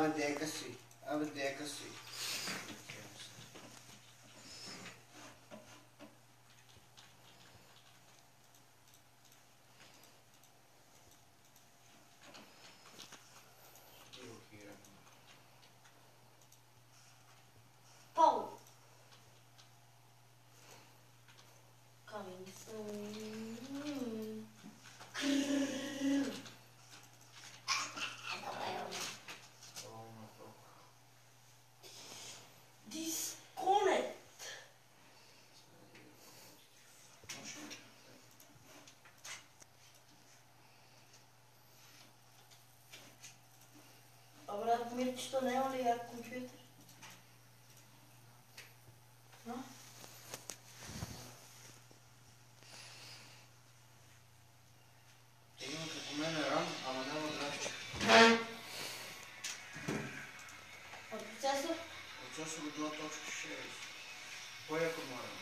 дека си. Абе, дека си. Пол. Coming soon. Disconnect. Брат, Мирчето няма ли як компютър? Има като мен рам, ама няма графчик. А процесор? Процесор от 2.6. Кой е комара?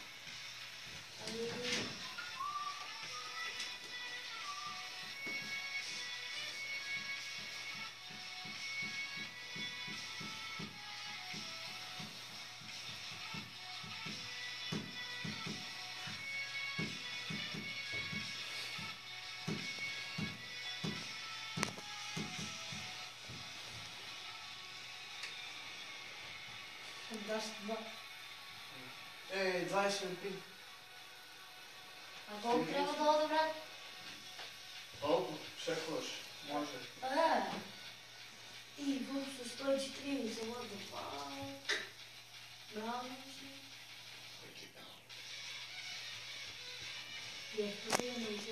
Ей, 20 пин. А колко трябва да ода, брат? Колко? Чекваш. Може. И въобще 140, what the fuck? Браво си. Е, Е,